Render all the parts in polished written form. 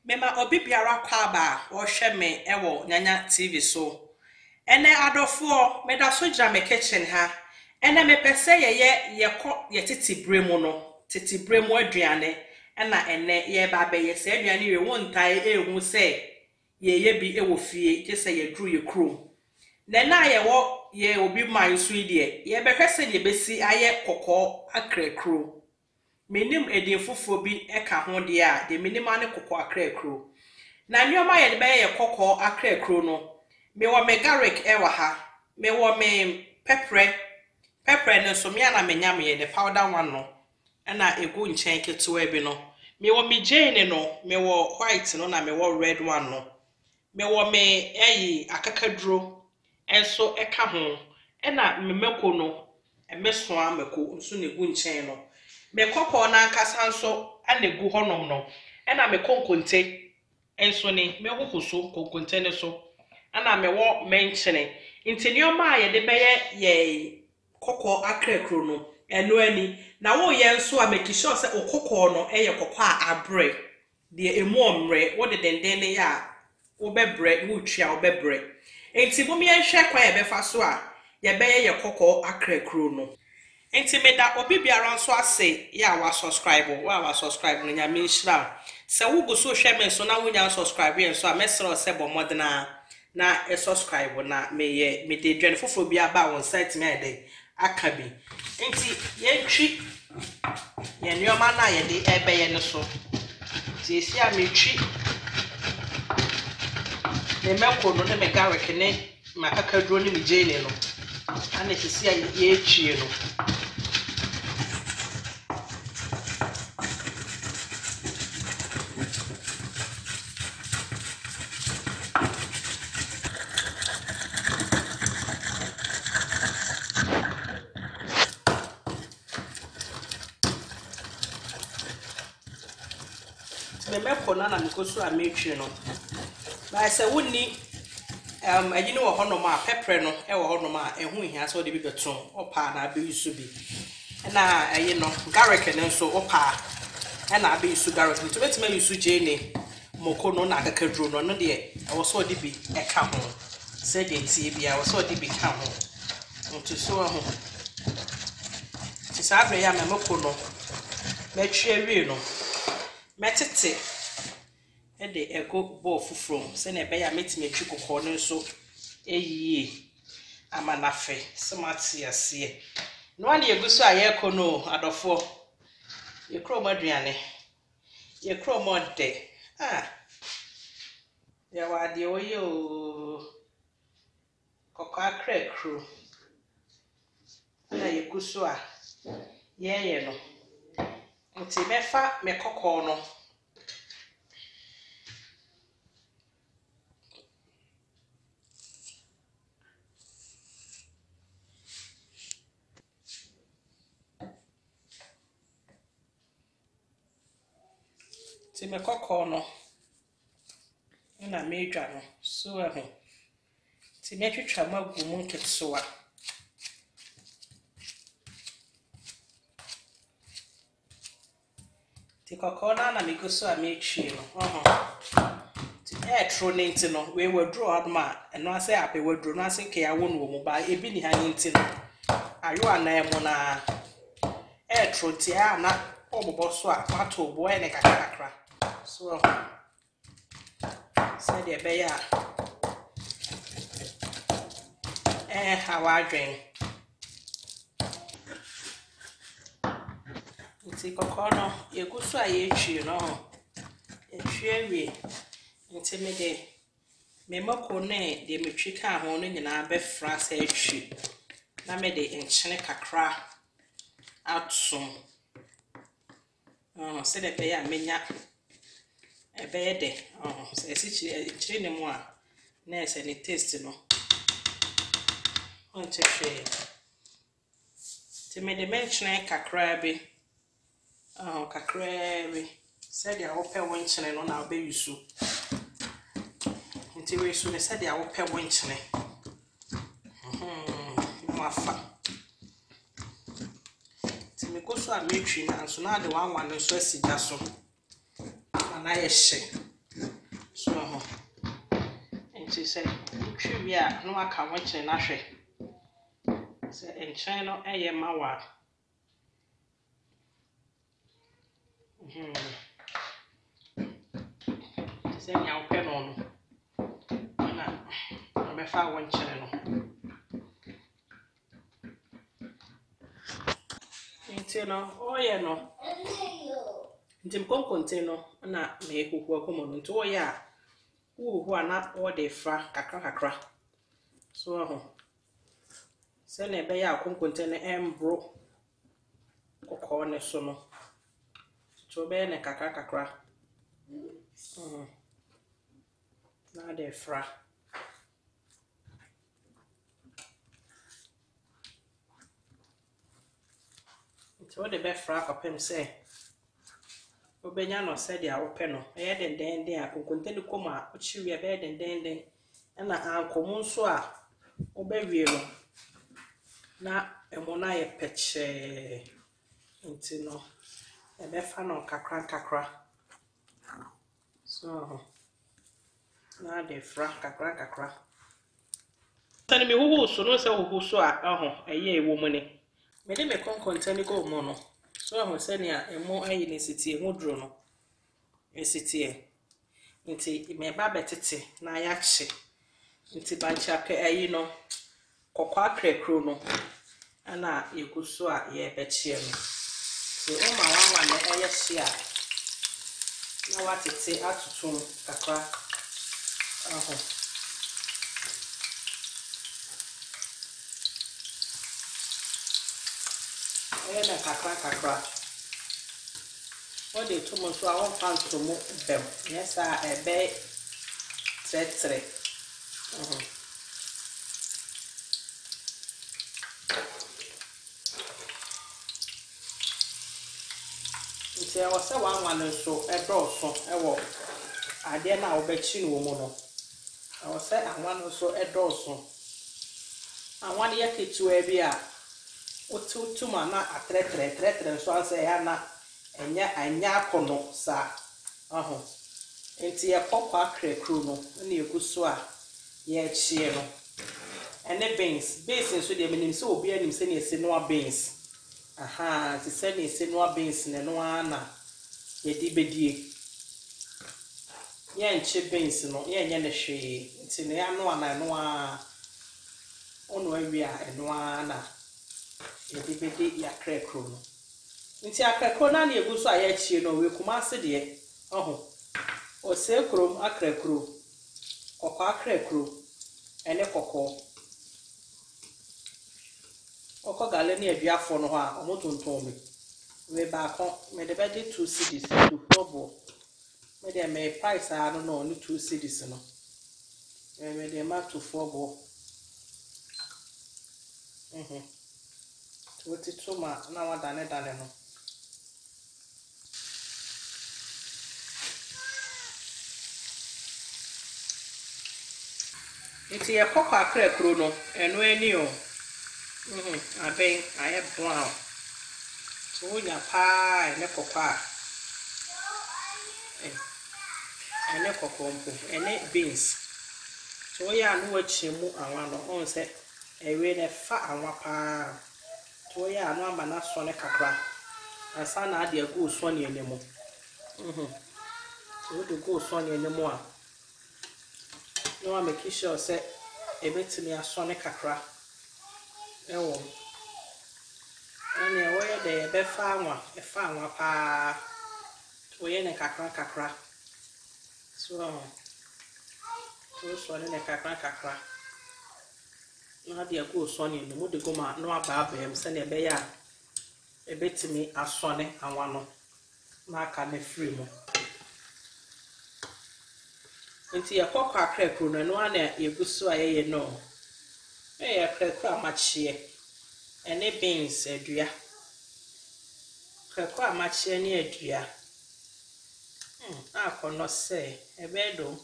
Mema obi biara kwa ba wo hwe me ewo nyanya TV so. Ene adofo me da so gira me kitchen ha. Ene me pese ye titi bremu no. Titi bremu aduane. Ena ene ye ba be ye se aduane we wontai ehu se ye bi ewo fie je se ye dru ye krom. Na ye obi man so ide ye behwe se ye besi aye kokko akrakro. Menim edin fofo bi eka ho de a de menim ane kokko akrakro. Na nyoma ye de be ye kokko akrakro no. Me wo me garlic ewa ha. Me wo me pepper no so me ana menya me the powder one no. Na egu nchen ketewa bi no. Me wo me jane no, me wo white no na me wo red one no. Me wo me akakaduro enso eka ho. Na me meko no, meso ameko nso na egu nchen no. Me kokko na nkasa nso ana egu honom no. Na me konkonte enso ni me hokoso konkonte ne so. Ana me wo menchene nti nioma ye de beye ye kokko akrakro no eno ani na wo ye nso a make sure say okokko no eye kokko a abre de emu omre wo de denden ne ya wo bebre wo twia wo bebre nti bo me hwe kwa ye befa so a ye beye ye kokko akrakro no nti me da obi biara nso ase ya wa subscribe no nya me nhira se wo go so hwe me so na wo nya subscribe yen so a mesro se bo modena na subscribe na me de dwen fofo bi aba won site me ade akabi nti ye twi ye nioma na ye de ebeye ne so ti esi a me twi me meko no ne me garlic ne makakaduro ne me jane no ana esi a ye twi no me meko na mikoso a metwe no ba se woni agini wo hono ma pepper no e wo hono ma ehu hia so de bi beton opa na be yusu bi na ayi no garlic ne so opa na abe yusu garlic to betima yusu jene moko no na akakaduro no no de e wo so de bi e ka ho se de tie bia wo so de bi ka ho nti so ho ti sabre ya me moko no metwe wi no metete e de ego bo fufuro se na ebe ya metime twi kokko no so eyie amanafe smati ase no ane eguso ayeko no adofo ye krom aduane ye krom ode ya wade oyo kokko akrakro na ye guso a ye no nti mefa me kokko no ti me kokko no na me dwa no so eho ti me twetwa magu mu nketsoa ti kokko na me guso a me twie no ti tro ne nti no we wadro adma eno ase ape wadro no ase ke yawo no mu ba ebi ni ha nti no ayo anaemo na tro ti a na obobo so a pato bo e ne kakakra so se de be ya hawadwen nti kokko no ye guso a ye twie no ye twie wi nti me de me mako ne de me twi ka ho no nyina be fra sa twi na me de enchene kakra atsum se de be ya menya ebe de se si chiri ne mu a na ese ne taste no on te hwe ti me de menchene kakra bi kakra bi se de a wo pe won chene no na be yusu nti we su ne se de a wo pe won chene mafa ti me koso a metwi na so na de wan no so asigya so na ye hye Ewia no aka wonche na hwe. Se enchen no eye mawa. Se nya ope no na me fa wonche no. Intino oye no. Ntim konkonteno na me huhu akomo no. Nto oye a huhu ana o de fra kakra. So ho. Se na ebe ya konkonteno embro kokko ne so no. To be ne kakra. Na de fra. So de be fra kapem se obenya no se dia ope no e denden a konkonteni koma o chiwe be denden na ankomu nso a obewie no na emo na ye peche ntino e be fa no kakra so na de fra kakra tani me huhu so no se huhu so a eye ewo mu ni me de me konkonteni go mu no so ho se ne a emo ayi ne sitie ho duro no esitie nti me ba betete na ya kye nti bancha ka ayi no kokwa krekro no ana yeguso a ye bechie no so o ma wanwa ne eye hye a na watete atutum kakra na kakra what they told me so I want fans to move them. Yes, I be tre. Nti I was say one so e draw so e wo ade na obechi no mu no. I was say one so e draw so. And one ye ketu e bi a otu ma na atre so say ya na anya akono sa enti ye kokwa krekru no na yeguso a ye chie no ene beans nso de menim se obi anim se ne ese no beans ti se ne ese no beans ne no ana ye di bedie ye nche beans no ye nya ne hwe enti ne ya no ana no a ono awia eno ana ye di bedie ya krekru no nti akrekro na eguso a ye chie no we kuma se de o se krom akrekro kokwa akrekro ene kokko oko gale ni aduafo no ho a omotonton me we ba kon me de be 2 cedis to fobo me de me price a no 2 cedis no me de ma to fobo to tituma na wadane no nti ye kokwa akrekro no eno ani o aben aye brown so nya pa ene kokwa ene kokompo ene beans so ya no wachimu anwa no on se ewe ne fa anwa pa to ya no ama na so ne kakra asa na ade agu so ne enemu so do go so ne enemu a no I make sure say ebetimi aso ne kakra ewo ani e we de be fa anwa pa to ye ne kakra so ne kakra na de agu so ne enemu de go ma no aba em se ne be ya ebetimi aso ne anwa no na aka ne free mo nti ya kokwa akrekru no ana yeguso ayeye no e ya akrekru amachie ene beans adua akrekru amachie ne adua akono se ebedo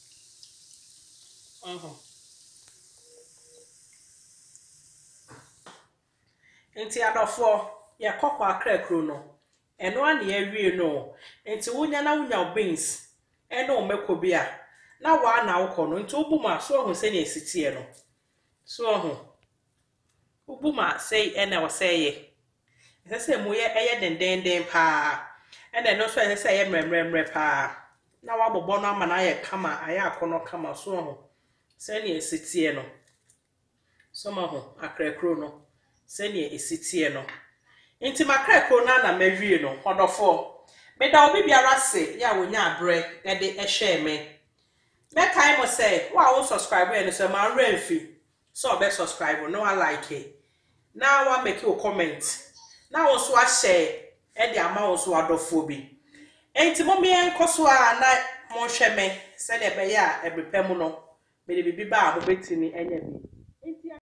nti adofo ya kokwa akrekru no eno ana ye wie no nti wunya beans ene omekobia na wa na wokọ no nti obuma so ho se ne esitie no so ho obuma sei ena wo sei ye se mu ye eye dendenden pa ena no so se ye mremremre pa na wa bobọ no ama na ye kama aye akono kama so ho se ne esitie no so ma ho akrakro no se ne esitie no nti makrakro na mawie no hodofo me da obi biara se ya wonya abre e de ehwe me kai mo say wa wo subscribe and so ma remfi so be subscribe no I like it now wa make you comment now wo so a share e de ama wo so adofo bi enti mo me enkoso a na mo hwe me se de be ya ebrepem no me de bibi ba mo betini enya bi.